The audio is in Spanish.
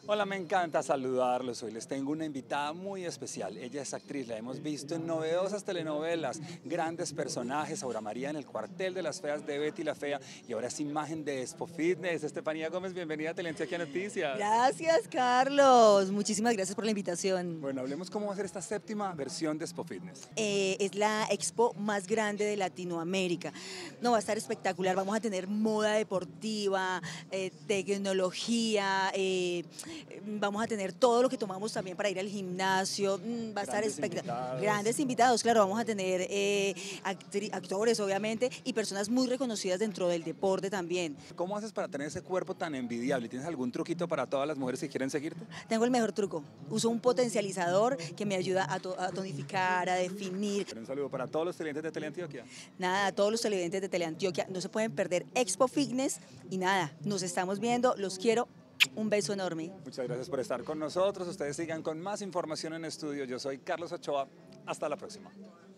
Hola, me encanta saludarlos. Hoy les tengo una invitada muy especial. Ella es actriz, la hemos visto en novedosas telenovelas, grandes personajes, Aura María en El Cuartel de las Feas de Betty la Fea y ahora es imagen de Expo Fitness. Estefanía Gómez, bienvenida a Teleantioquia Noticias. Gracias, Carlos. Muchísimas gracias por la invitación. Bueno, hablemos cómo va a ser esta séptima versión de Expo Fitness. Es la expo más grande de Latinoamérica. No, va a estar espectacular. Vamos a tener moda deportiva, tecnología, vamos a tener todo lo que tomamos también para ir al gimnasio. Va a estar Grandes espectacular. invitados. Grandes invitados, claro. Vamos a tener actores, obviamente, y personas muy reconocidas dentro del deporte también. ¿Cómo haces para tener ese cuerpo tan envidiable? ¿Tienes algún truquito para todas las mujeres que quieren seguirte? Tengo el mejor truco. Uso un potencializador que me ayuda a tonificar, a definir. Un saludo para todos los televidentes de Teleantioquia. Nada, a todos los televidentes de Teleantioquia, no se pueden perder Expo Fitness y nada, nos estamos viendo, los quiero, un beso enorme. Muchas gracias por estar con nosotros. Ustedes sigan con más información en estudio. Yo soy Carlos Ochoa. Hasta la próxima.